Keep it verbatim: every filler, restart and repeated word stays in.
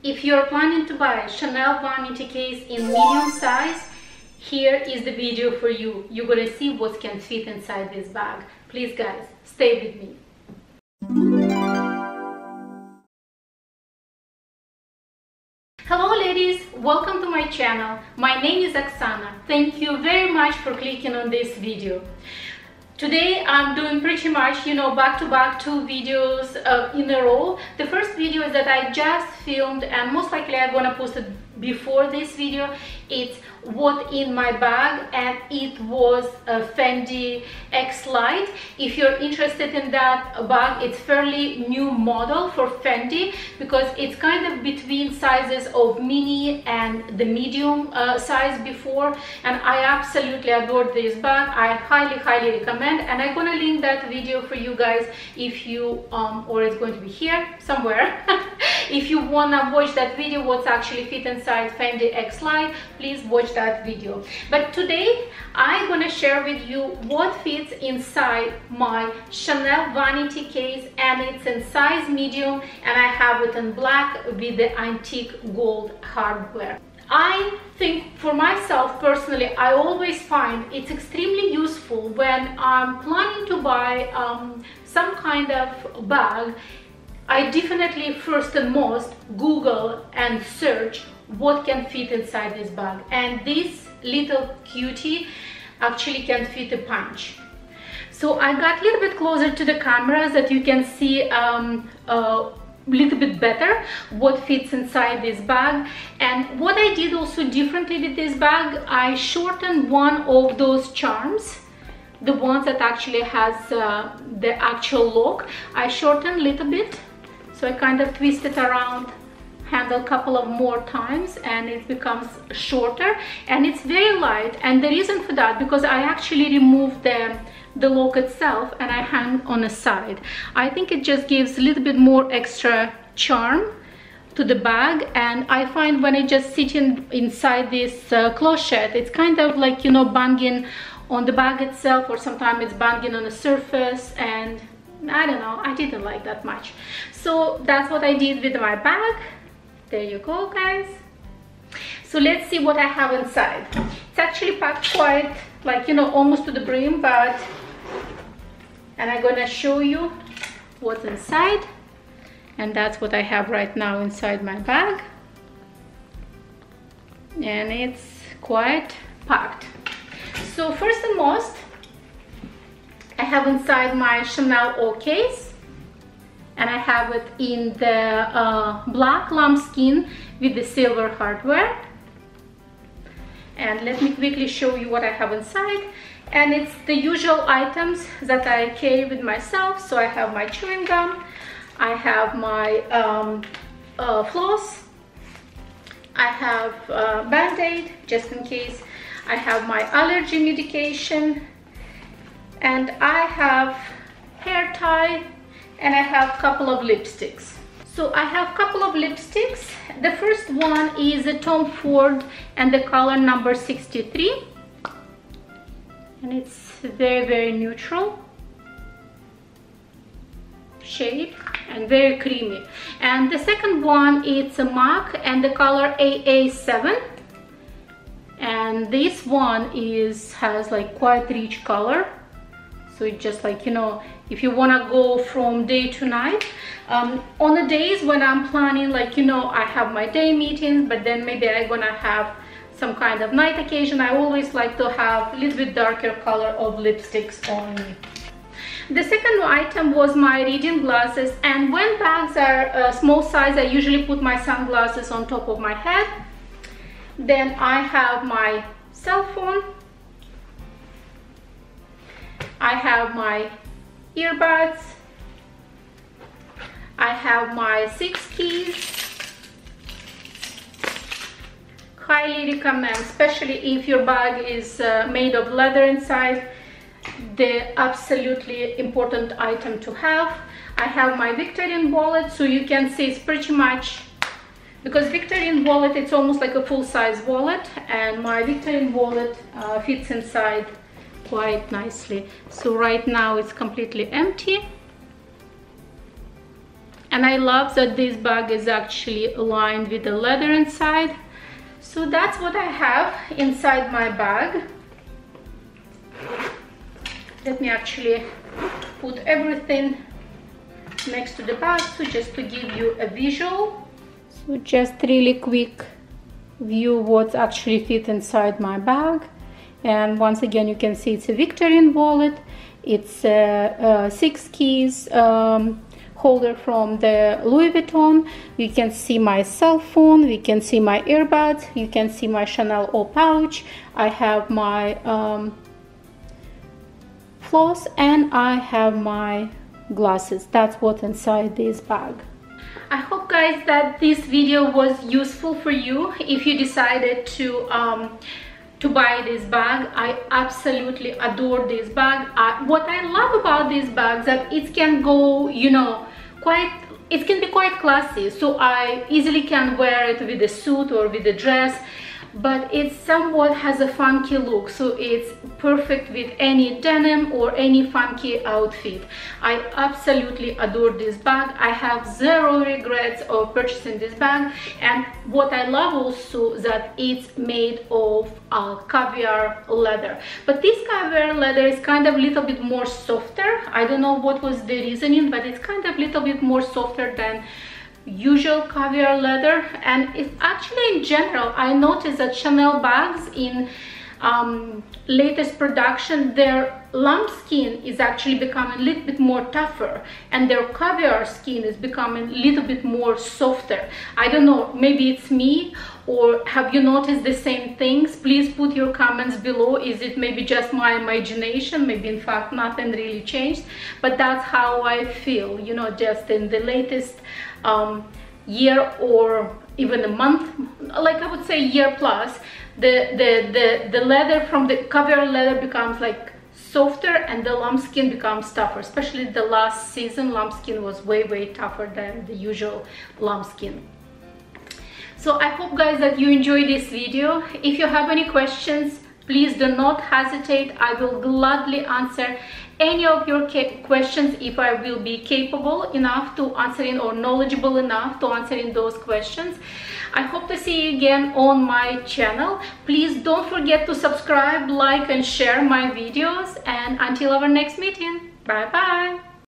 If you're planning to buy Chanel vanity case in medium size, here is the video for you. You're gonna see what can fit inside this bag. Please guys, stay with me. Hello ladies, welcome to my channel. My name is Oksana. Thank you very much for clicking on this video. Today I'm doing pretty much, you know, back-to-back two videos uh, in a row. The first video is that I just filmed, and most likely I'm gonna post it before this video. It's what in my bag, and it was a Fendi X Lite. If you're interested in that bag, it's fairly new model for Fendi because it's kind of between sizes of mini and the medium uh, size before, and I absolutely adored this bag. I highly highly recommend, and I'm gonna link that video for you guys if you um or it's going to be here somewhere. If you wanna watch that video, what's actually fit inside Fendi X Lite, please watch that video. But today I'm gonna share with you what fits inside my Chanel vanity case, and it's in size medium, and I have it in black with the antique gold hardware. I think for myself personally, I always find it's extremely useful when I'm planning to buy um, some kind of bag. I definitely first and most Google and search what can fit inside this bag, and this little cutie actually can fit a punch. So I got a little bit closer to the camera so that you can see um, a little bit better what fits inside this bag. And what I did also differently with this bag, I shortened one of those charms, the ones that actually has uh, the actual lock. I shortened a little bit, so I kind of twist it around, handle a couple of more times, and it becomes shorter, and it's very light. And the reason for that, because I actually removed the the lock itself and I hang on the side. I think it just gives a little bit more extra charm to the bag, and I find when I just sit in inside this uh, clochette, it's kind of like, you know, banging on the bag itself, or sometimes it's banging on the surface, and I don't know, I didn't like that much. So that's what I did with my bag. There you go guys. So let's see what I have inside. It's actually packed quite, like, you know, almost to the brim, but and I'm gonna show you what's inside, and that's what I have right now inside my bag, and it's quite packed. So first and most, I have inside my Chanel O case, and I have it in the uh, black lambskin with the silver hardware. And let me quickly show you what I have inside. And it's the usual items that I carry with myself. So I have my chewing gum, I have my um, uh, floss, I have uh, Band-Aid just in case, I have my allergy medication, and I have hair tie, and I have a couple of lipsticks. So I have a couple of lipsticks. The first one is a Tom Ford, and the color number sixty-three, and it's very very neutral shade and very creamy. And the second one, it's a M A C, and the color A A seven, and this one is has like quite rich color. So it's just like, you know, if you want to go from day to night, um, on the days when I'm planning, like, you know, I have my day meetings, but then maybe I'm gonna have some kind of night occasion, I always like to have a little bit darker color of lipsticks on me. The second item was my reading glasses, and when bags are a small size, I usually put my sunglasses on top of my head. Then I have my cell phone, I have my earbuds, I have my six keys. Highly recommend, especially if your bag is uh, made of leather inside, the absolutely important item to have. I have my Victorian wallet, so you can see it's pretty much, because Victorian wallet, it's almost like a full-size wallet, and my Victorian wallet uh, fits inside quite nicely. So right now it's completely empty, and I love that this bag is actually lined with the leather inside. So that's what I have inside my bag. Let me actually put everything next to the bag, so just to give you a visual. So just really quick view what actually fit inside my bag. And once again, you can see it's a Victorine wallet. It's a, a six keys um, holder from the Louis Vuitton. You can see my cell phone, we can see my earbuds, you can see my Chanel Eau pouch. I have my um, floss, and I have my glasses. That's what's inside this bag. I hope, guys, that this video was useful for you if you decided to um, to buy this bag. I absolutely adore this bag. I, what I love about this bag that it can go, you know, quite, it can be quite classy, so I easily can wear it with a suit or with a dress, but it somewhat has a funky look, so it's perfect with any denim or any funky outfit. I absolutely adore this bag. I have zero regrets of purchasing this bag, and what I love also that it's made of uh, caviar leather. But this caviar leather is kind of a little bit more softer. I don't know what was the reasoning, but it's kind of a little bit more softer than usual caviar leather. And it's actually, in general, I noticed that Chanel bags in um, latest production, their lambskin is actually becoming a little bit more tougher, and their caviar skin is becoming a little bit more softer. I don't know, maybe it's me, or have you noticed the same things? Please put your comments below. Is it maybe just my imagination? Maybe in fact nothing really changed, but that's how I feel, you know, just in the latest um, year or even a month, like I would say year plus, the the the the leather from the caviar leather becomes like softer, and the lambskin becomes tougher. Especially the last season, lambskin was way way tougher than the usual lambskin. So I hope, guys, that you enjoyed this video. If you have any questions, please do not hesitate. I will gladly answer any of your questions if I will be capable enough to answering, or knowledgeable enough to answering those questions. I hope to see you again on my channel. Please don't forget to subscribe, like, and share my videos. And until our next meeting, bye bye.